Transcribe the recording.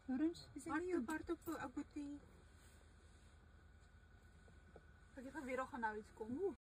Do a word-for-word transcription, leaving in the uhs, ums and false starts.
Lorenz, is Wat dit toe nie part op agoutie? Ek het weer gaan nou iets kom.